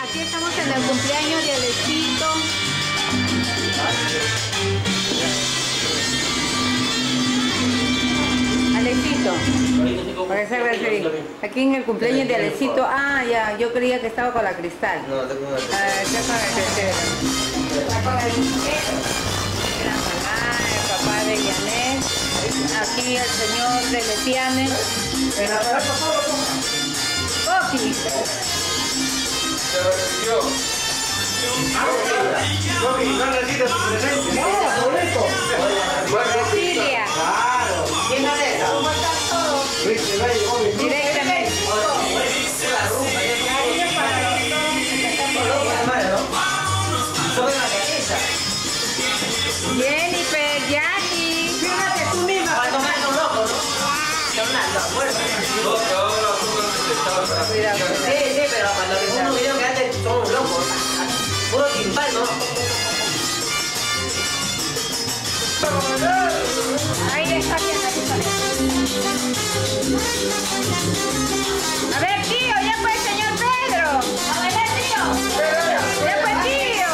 Aquí estamos en el cumpleaños de Alexito. Alexito. Aquí en el cumpleaños de Alexito. Ah, ya, yo creía que estaba con la Cristal. No, tengo una. Está con el tercero. Está con el la mamá, el papá de Yanet. Aquí el señor de Letiane. Coqui. Se lo recibió. Brasilia. Claro. ¿Quién es esa? ¿Cómo están todos? Directamente. Jennifer, Jackie. Fíjate tú misma cuando me ando loco, ¿no? Cuidado. Sí, pero cuando le pongo un video que antes son locos. Puro timbal, ¿no? Ahí está bien. A ver, tío, ya fue el señor Pedro. A ver, tío. Ya fue tío.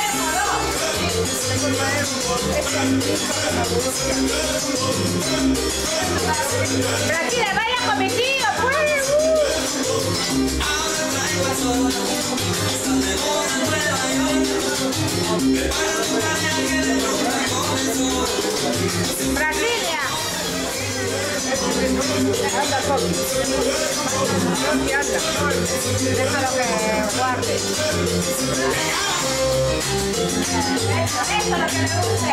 Brasil, vaya con mi tío, pues. Brasilia. Anda, Coqui. Coqui, anda. Déjalo que guarde. Eso es lo que le guste.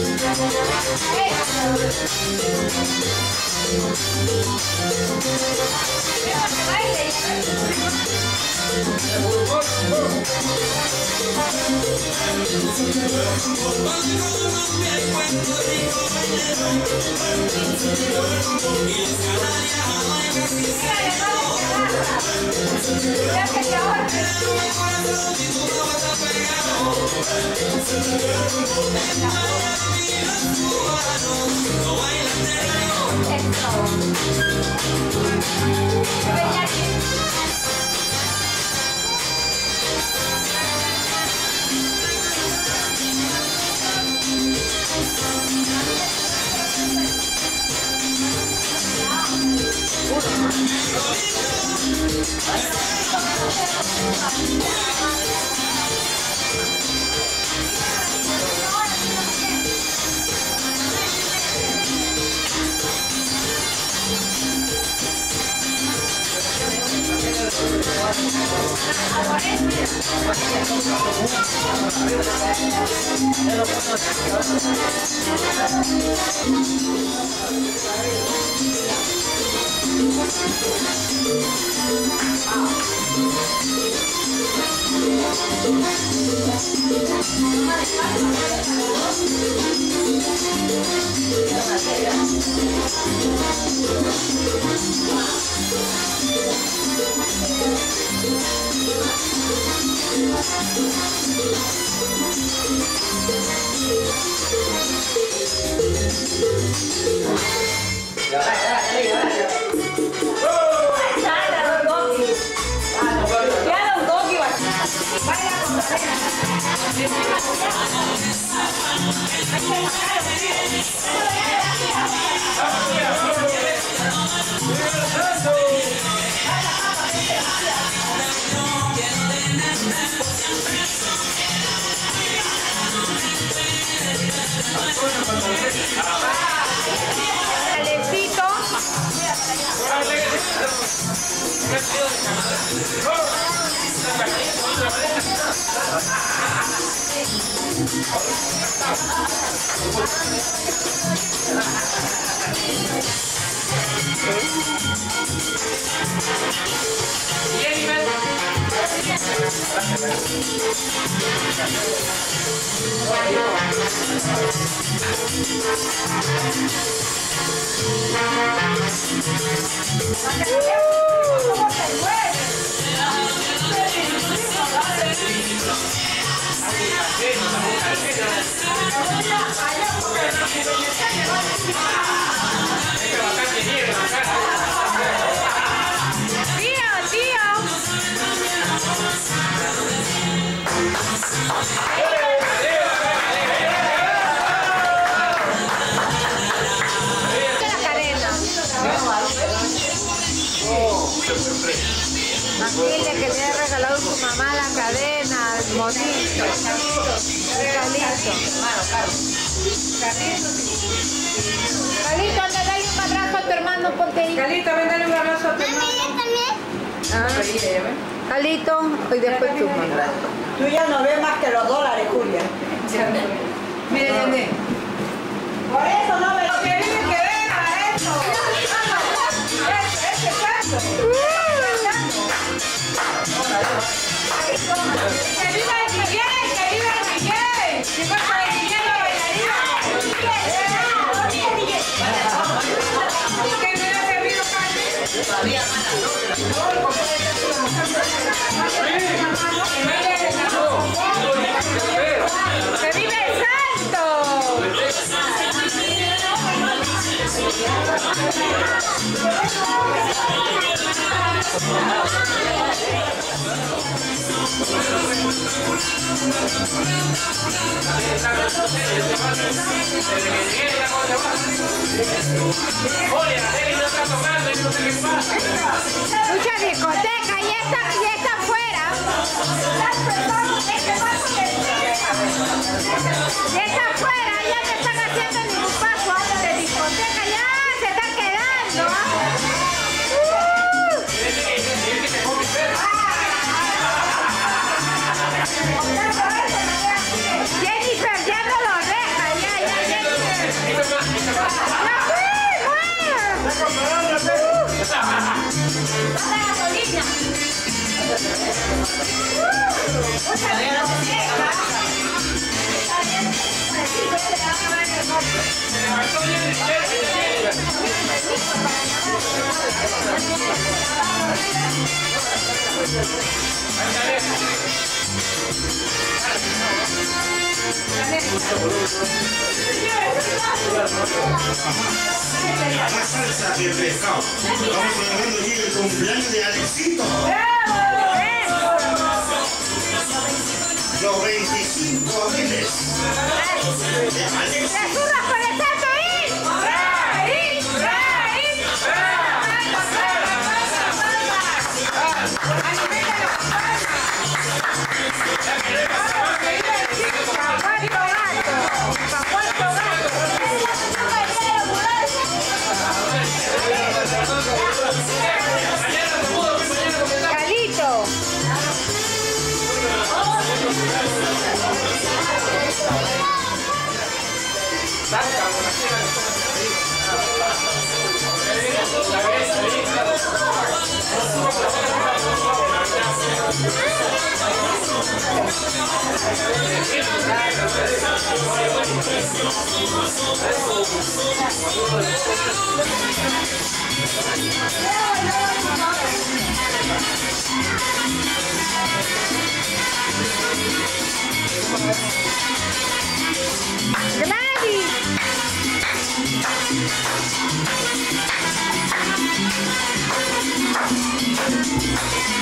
Alexito. Tío, tío. Matilde, que le ha regalado su mamá la cadena, el monito, el Calito. Calito, anda, dale un abrazo a tu hermano, ponte ahí. Calito, ven, dale un abrazo a tu hermano. Calito, y después tu mamá. Tú ya no ves más que los dólares, Julia. Mira, Yané. Por eso no me lo Que vive que venga eso. Ese caso. Que viva el DJ, que viva el DJ. Si fue por el DJ la bailarina. ¿Qué me ha servido, Carmen? Todavía ¡Que vive el santo! Mucha discoteca y esta afuera. Y esta afuera, ya no están haciendo ningún paso de discoteca, ya se están quedando. Jennifer ya no lo deja, ya Jennifer. La salsa de pescado. Estamos celebrando aquí el cumpleaños de Alexito. Los 25 abriles de Alexito. ¡Las zurras por el santo! Calito. Gladys.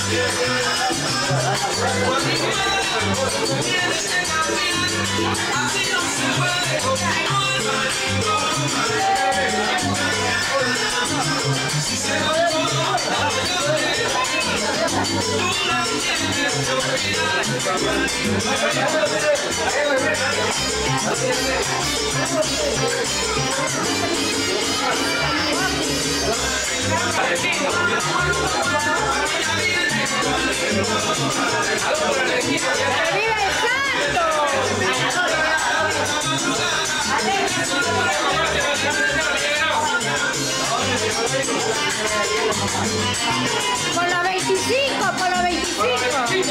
Por los 25, por los 25.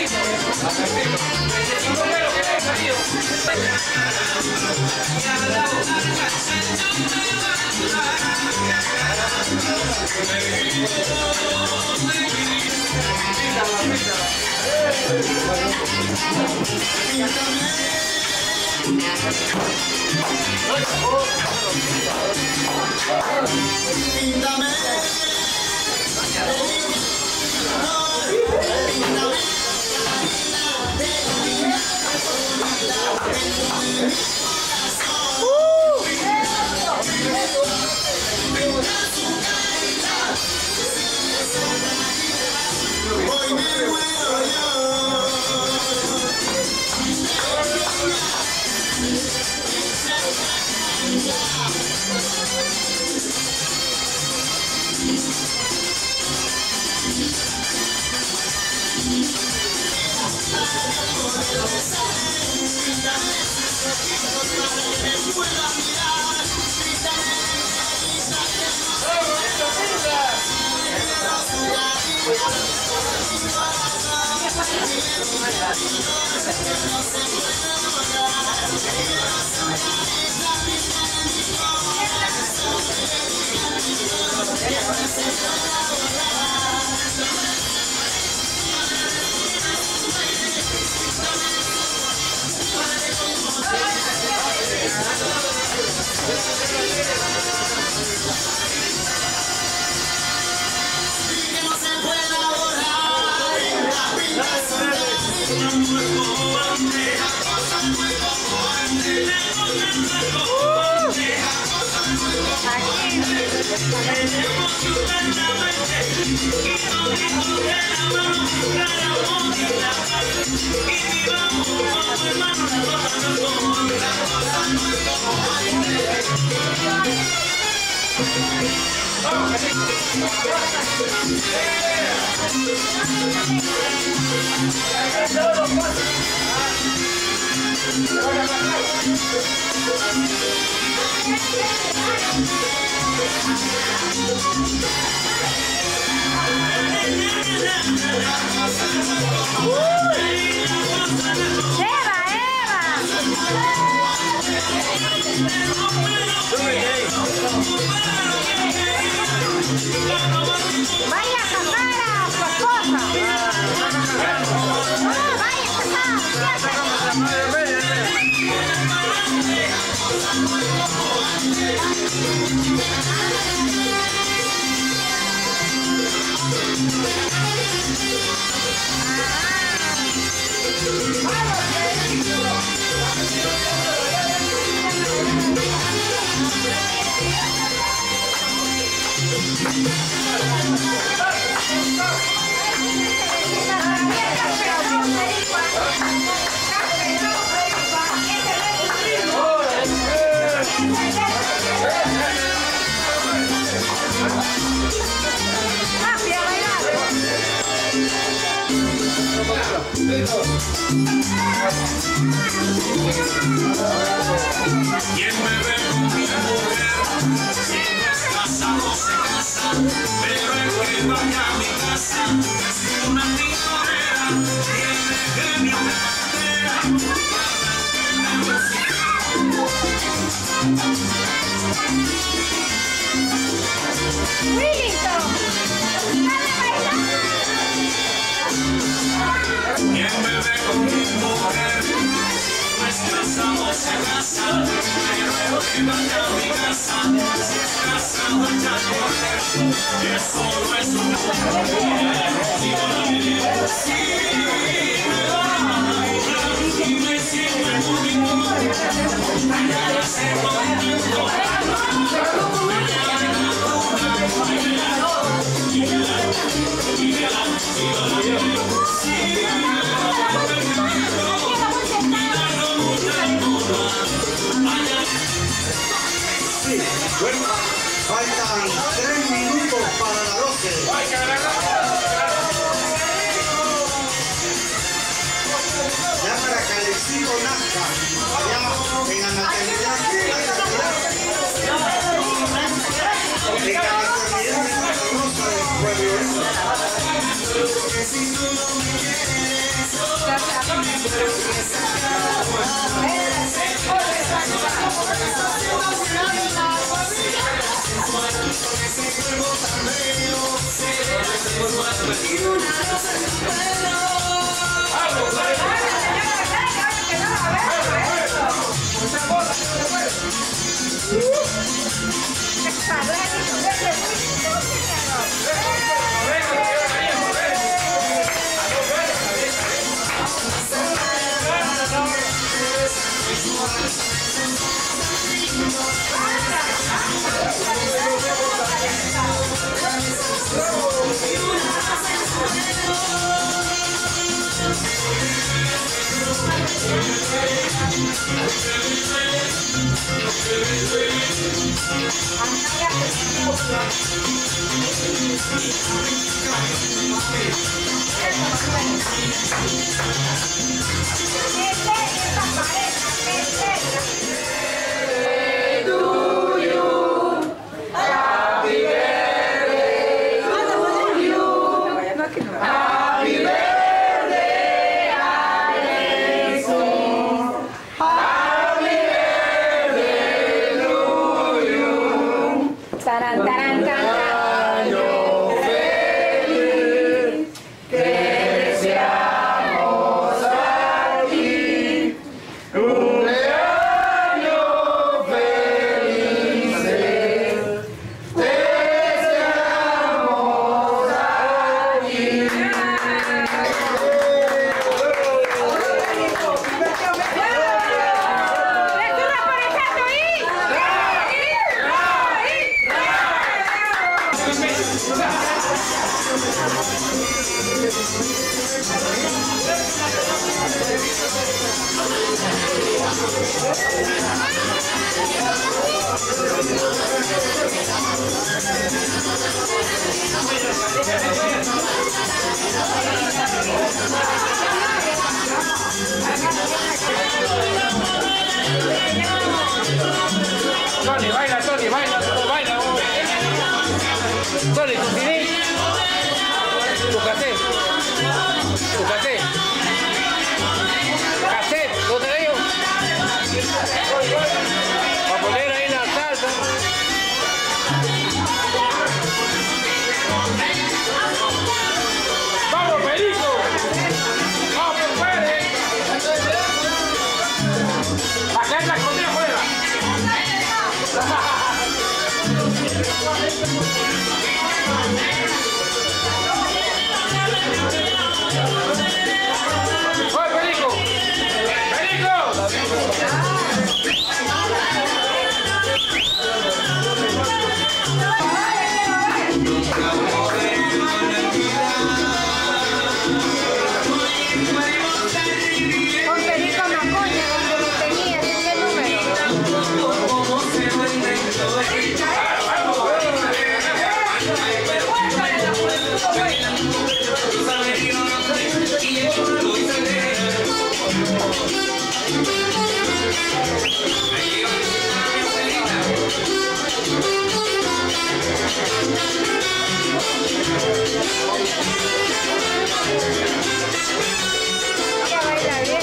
¿Quién me ve con mi mujer? Si no es casado se casa, pero el que vaya a mi casa es una tintorera, tiene genio de bandera, ¿quién me ve con mi mujer? No es casado se casa, pero que vaya a mi casa, si es casa vaya a correr, eso no es una y me sigue bonito, mañana se contento, Sí, bueno, faltan 3 minutos para las 12. Ya para que Alexito nazca, ya en la maternidad. En la maternidad de Santa Rosa del Pueblo. Taran, taran, taran. Tony, baila, Tony, baila, baila. Tony, tu CD, tu cassette, cassette, ¿no te digo? Para poner ahí la salsa. ¡Vamos, Perico! ¡Vamos, puede! ¡Acá es la comida fuera! ¡Oye, Perico! ¡Perico! Con Perico Macoña, donde lo tenía, ¿qué número? Ella baila bien.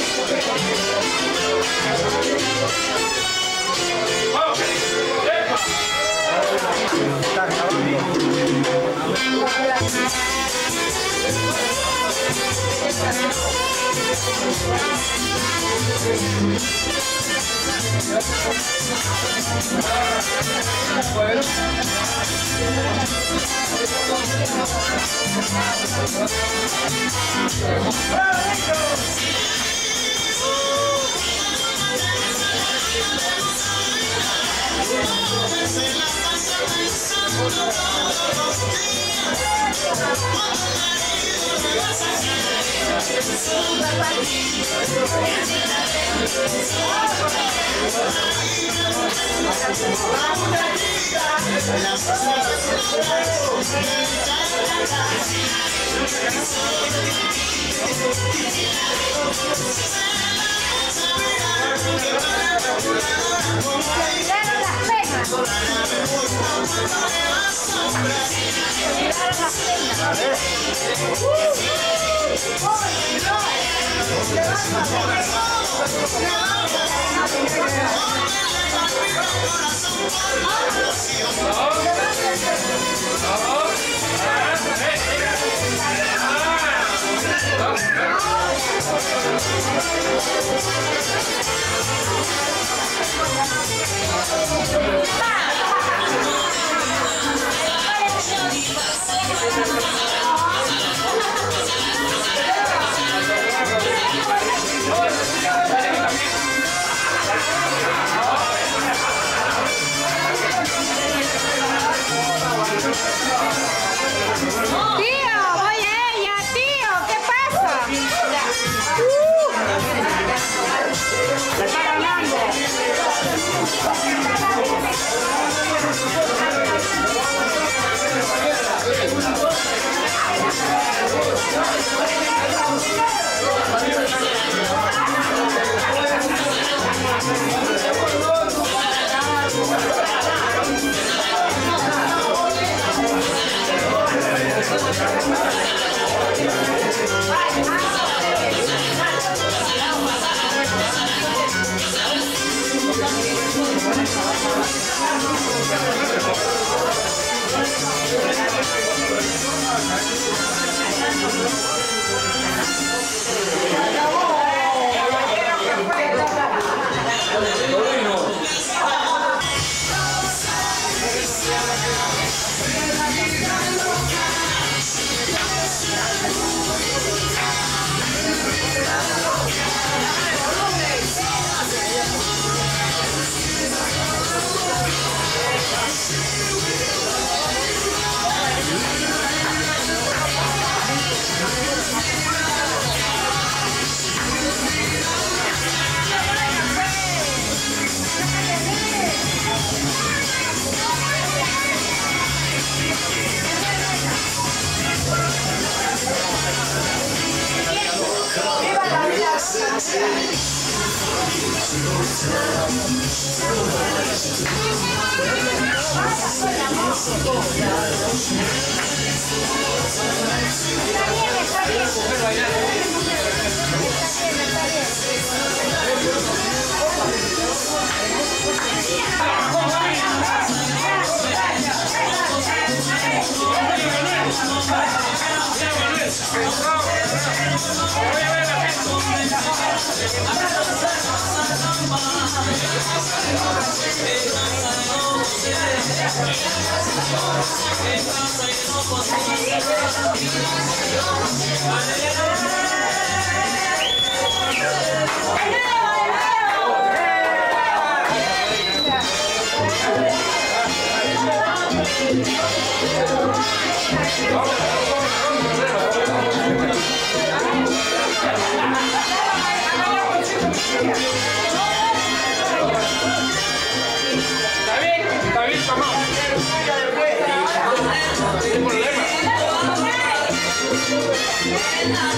David,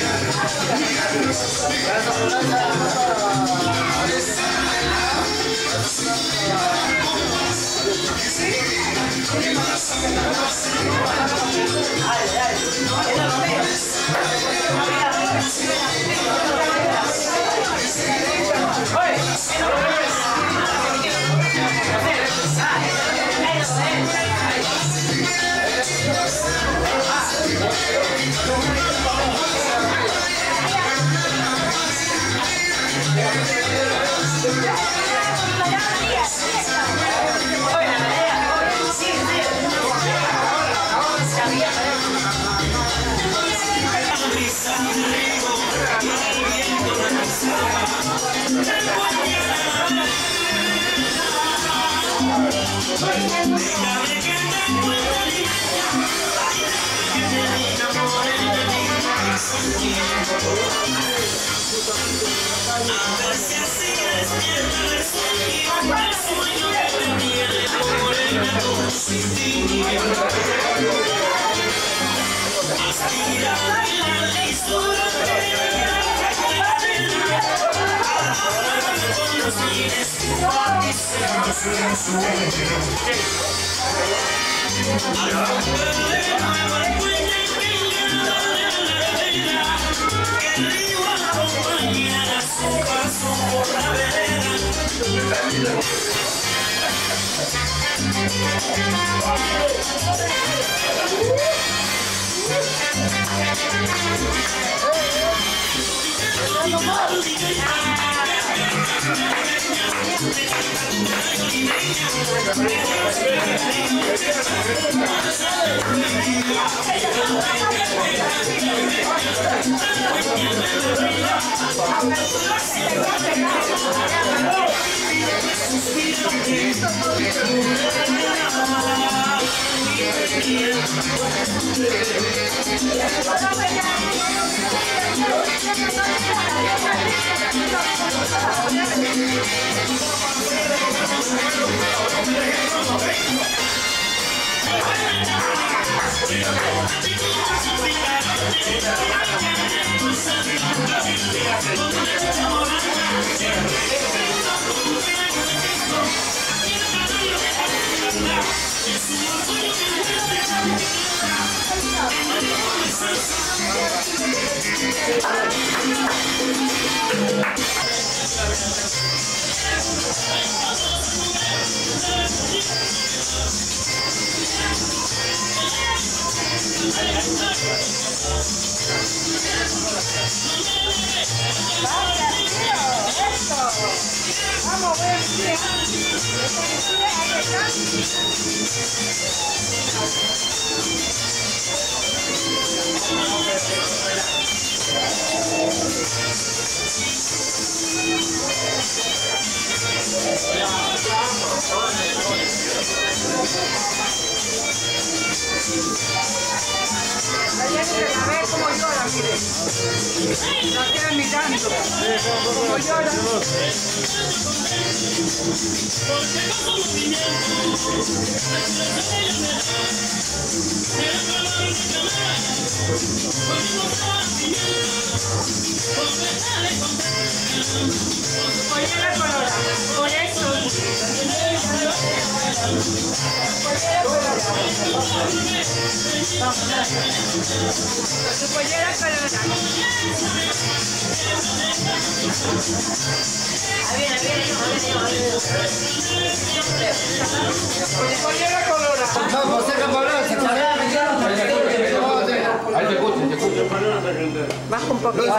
Baja un poco.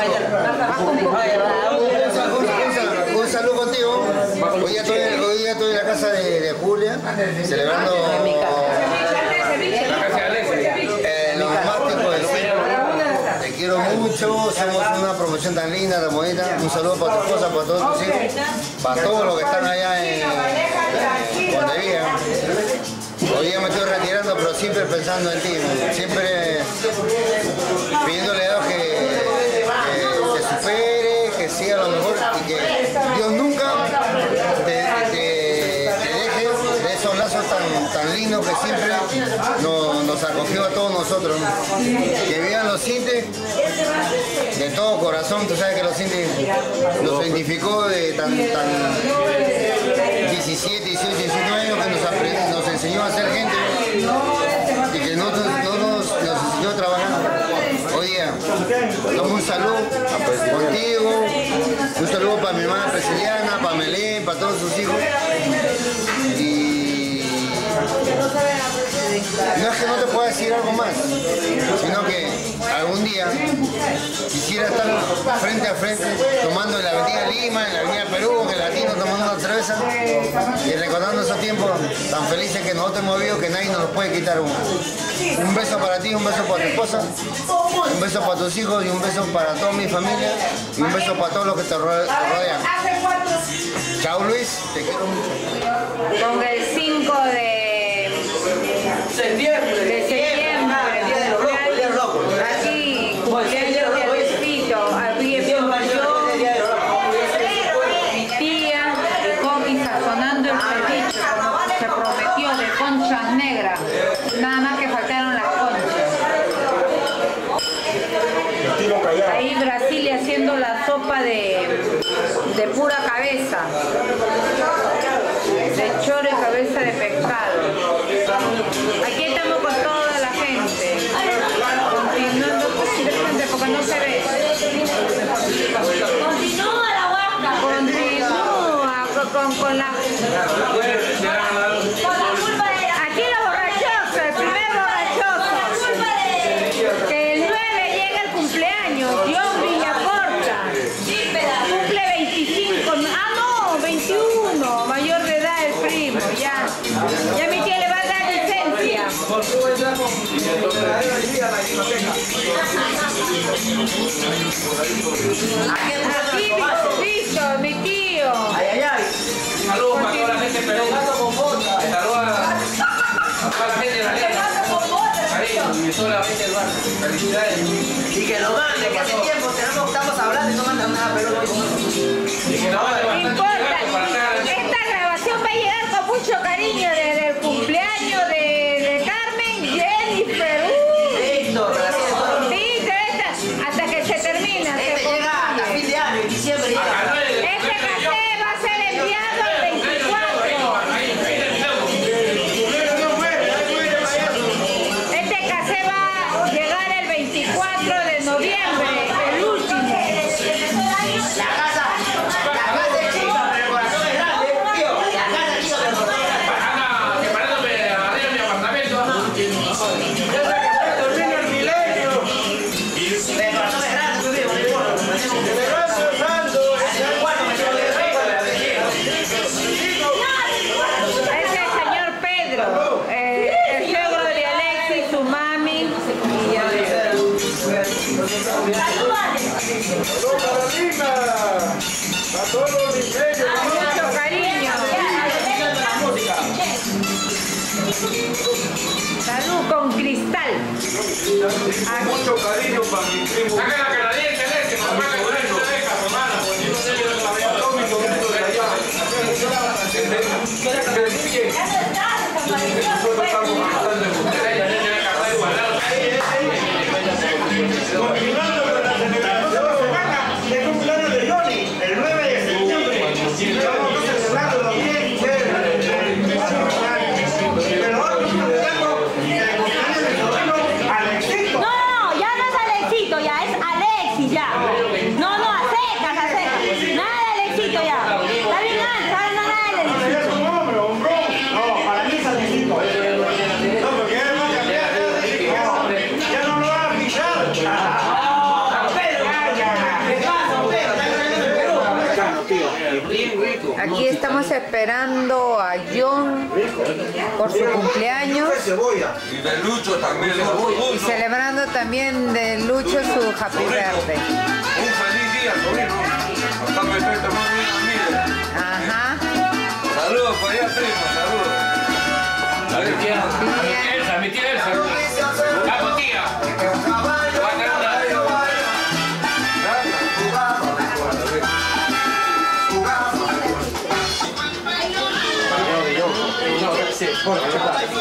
Un saludo contigo. Hoy ya estoy en la casa de Julia, celebrando los márticos del centro. Te quiero mucho, somos una promoción tan linda, tan bonita. Un saludo para tu esposa, para todos tus hijos, para todos los que están allá en Montevideo. Hoy ya me estoy retirando, pero siempre pensando en ti, siempre pidiéndole a Dios que te supere, que siga lo mejor y que Dios nunca te deje de esos lazos tan lindos que siempre nos acogió a todos nosotros. Que vivan los CITES de todo corazón, tú sabes que los identificó de tan 17, 18, 19 años que nos enseñó a ser gente y que nos enseñó a trabajar. Hoy día, damos un saludo contigo, un saludo para mi hermana Prisciliana, para Melén, para todos sus hijos. Y no es que no te pueda decir algo más, sino que algún día quisiera estar frente a frente, tomando en la avenida Lima, en la avenida Perú, en el Latino, tomando una cerveza y recordando esos tiempos tan felices que nosotros hemos vivido, que nadie nos los puede quitar. Un beso para ti, un beso para tu esposa, un beso para tus hijos y un beso para toda mi familia y un beso para todos los que te rodean. Chao Luis, te quiero mucho. Con el 5 de septiembre, Día de los Locos. Aquí, cumpleaños de Luisito, aquí yo, mi tía y Coqui sazonando el ceviche, como se prometió, de conchas negras. Nada más que faltaron las conchas. Ahí Brasil haciendo la sopa de pura cabeza, de choro y cabeza de pescado. Aquí estamos con toda la gente, continuando porque no se ve. Continúa la huasca. Continúa con la culpa de aquí los borrachosos, el primer borrachoso. Que el 9 llega el cumpleaños, John Villacorta. Cumple 25, no, 21, mayor de edad el primo, ya mi tía le va a dar licencia. Aquí Víctor, mi tío. Saludos para toda la gente Perú. Saludos a toda la gente de la Lima. Cariño, y toda la gente del barrio. Felicidades. Y que lo mande, que hace tiempo estamos hablando y no mandan nada, pero no. Y que no vale No bastante importa, tiempo para estar. esta grabación va a llegar con mucho cariño desde el cumpleaños de Carmen, Jennifer. Víctor, Sí, hasta que se termina. este llega hasta fin de año, en diciembre llega. Este café va a ser enviado el 24. Este café va a llegar el 24 de noviembre, el último. La casa es chica, pero el corazón es grande, tío. La casa es chica, pero el corazón es grande. Preparándome arriba de mi apartamento. El corazón es grande, tú mismo, no importa. Ese es el señor Pedro, el suegro de Alexis, su mami. Y ya. Mucho cariño. Salud con cristal. Mucho cariño para mi primo. Saca la canadiense, Alexis, mamá, que no deja, hermana, porque yo no sé yo la veo. Continuando con la celebración de cumpleaños de Johnny, el 9 de septiembre. Estamos celebrándolo bien, chévere. Pero hoy estamos celebrando el cumpleaños de sobrino Alexito. No, ya no es Alexito, ya es Alexis, ya. No, a secas. Nada de Alexito, ya. Está bien alto, ahora no nada de ¿Es Alexito. un hombre o un bro? No, para mí es Alexito. No, porque él va a cambiar. Ya no lo van a pisar. Aquí estamos esperando a John por su cumpleaños Y de Lucho también. y celebrando también de Lucho su happy birthday. Un feliz día, sobrino. Hasta me estoy tomando una amiga. Ajá. Saludos para allá, primo. Saludos. A ver, tía. Elsa, mi tía Elsa. Vamos, tía. Va a tener una...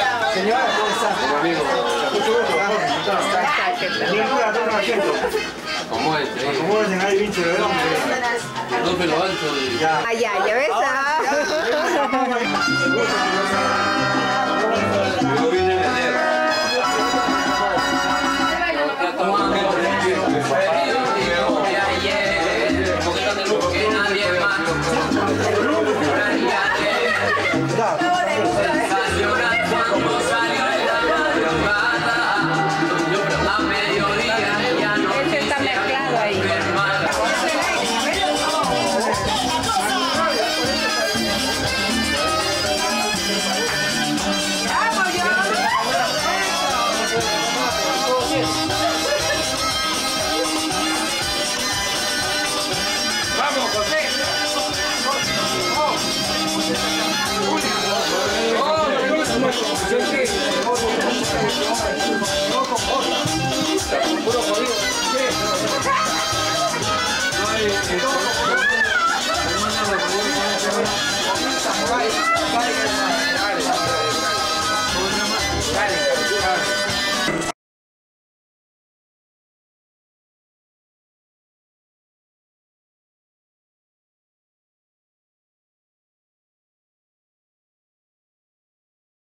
Señora, ¿cómo está? Mucho gusto. Ninguna, toma asiento. Acomódense. Acomódense ahí, bicho de hombre. Dos pelos altos y Ya. Ay, ya ves. luego viene el enero. Ese está mezclado ahí. ¡Vamos, José! Puro jodido.